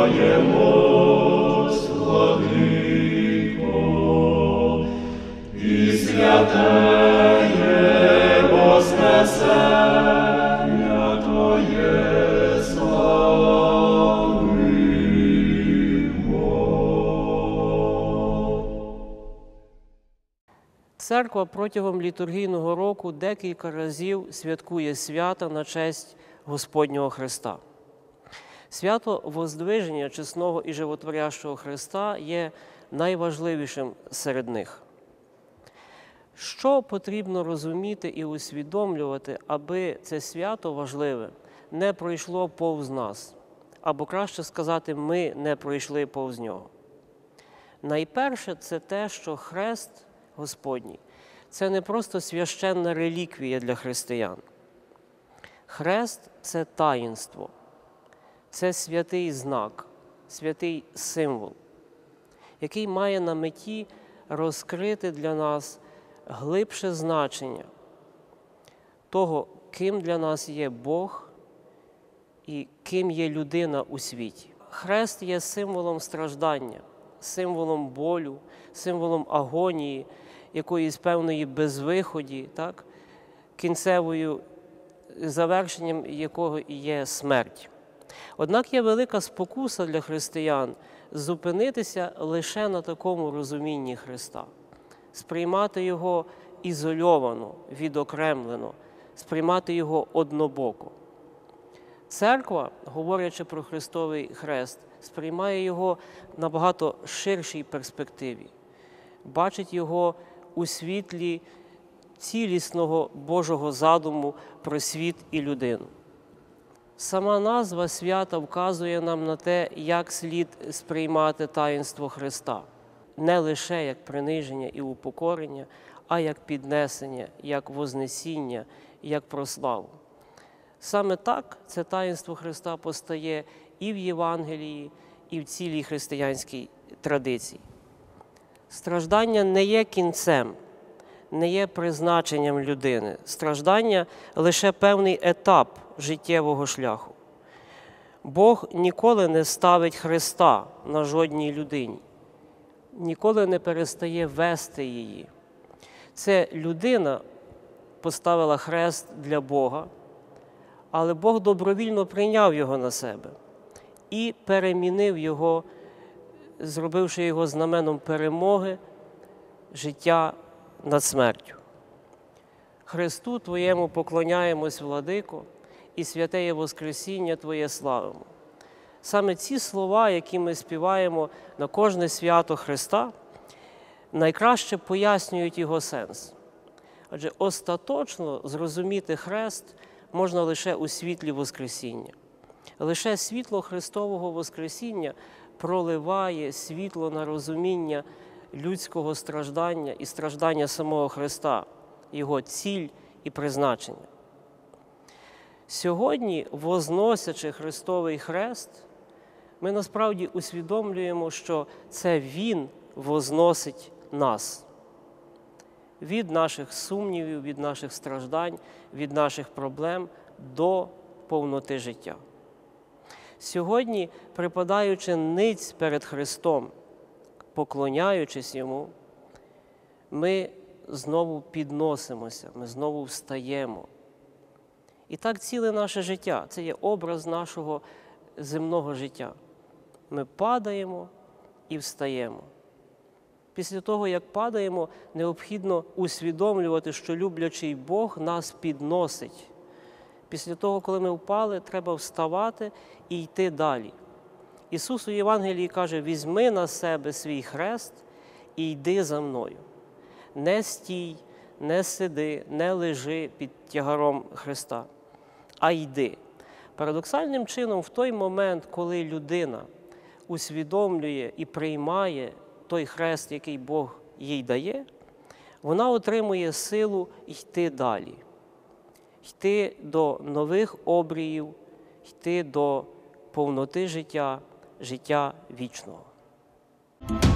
Спасаємось, Владико, і святеє воскресення Твоє славимо. Церква протягом літургійного року декілька разів святкує свята на честь Господнього Христа. Свято Воздвиження чесного і животворящого Христа є найважливішим серед них. Що потрібно розуміти і усвідомлювати, аби це свято важливе не пройшло повз нас, або краще сказати, ми не пройшли повз нього? Найперше – це те, що хрест Господній – це не просто священна реліквія для християн. Хрест – це таїнство, це святий знак, святий символ, який має на меті розкрити для нас глибше значення того, ким для нас є Бог і ким є людина у світі. Хрест є символом страждання, символом болю, символом агонії, якоїсь певної безвиході, так? Кінцевою завершенням якого є смерть. Однак є велика спокуса для християн зупинитися лише на такому розумінні Христа, сприймати Його ізольовано, відокремлено, сприймати Його однобоко. Церква, говорячи про Христовий хрест, сприймає Його в набагато ширшій перспективі, бачить Його у світлі цілісного Божого задуму про світ і людину. Сама назва свята вказує нам на те, як слід сприймати таїнство Христа. Не лише як приниження і упокорення, а як піднесення, як вознесіння, як прославу. Саме так це таїнство Христа постає і в Євангелії, і в цілій християнській традиції. Страждання не є кінцем, не є призначенням людини. Страждання – лише певний етап життєвого шляху. Бог ніколи не ставить хреста на жодній людині, ніколи не перестає вести її. Це людина поставила хрест для Бога, але Бог добровільно прийняв його на себе і перемінив його, зробивши його знаменом перемоги, життя над смертю. Христу Твоєму поклоняємось, Владико, і святеє Воскресіння Твоє славимо. Саме ці слова, які ми співаємо на кожне свято Христа, найкраще пояснюють його сенс. Адже остаточно зрозуміти хрест можна лише у світлі Воскресіння. Лише світло Христового Воскресіння проливає світло на розуміння людського страждання і страждання самого Христа, Його ціль і призначення. Сьогодні, возносячи Христовий хрест, ми насправді усвідомлюємо, що це Він возносить нас від наших сумнівів, від наших страждань, від наших проблем до повноти життя. Сьогодні, припадаючи ниць перед Христом, поклоняючись Йому, ми знову підносимося, ми знову встаємо. І так ціле наше життя – це є образ нашого земного життя. Ми падаємо і встаємо. Після того, як падаємо, необхідно усвідомлювати, що люблячий Бог нас підносить. Після того, коли ми впали, треба вставати і йти далі. Ісус у Євангелії каже: «Візьми на себе свій хрест і йди за мною». Не стій, не сиди, не лежи під тягаром Христа, а йди. Парадоксальним чином, в той момент, коли людина усвідомлює і приймає той хрест, який Бог їй дає, вона отримує силу йти далі, йти до нових обріїв, йти до повноти життя, життя вічного.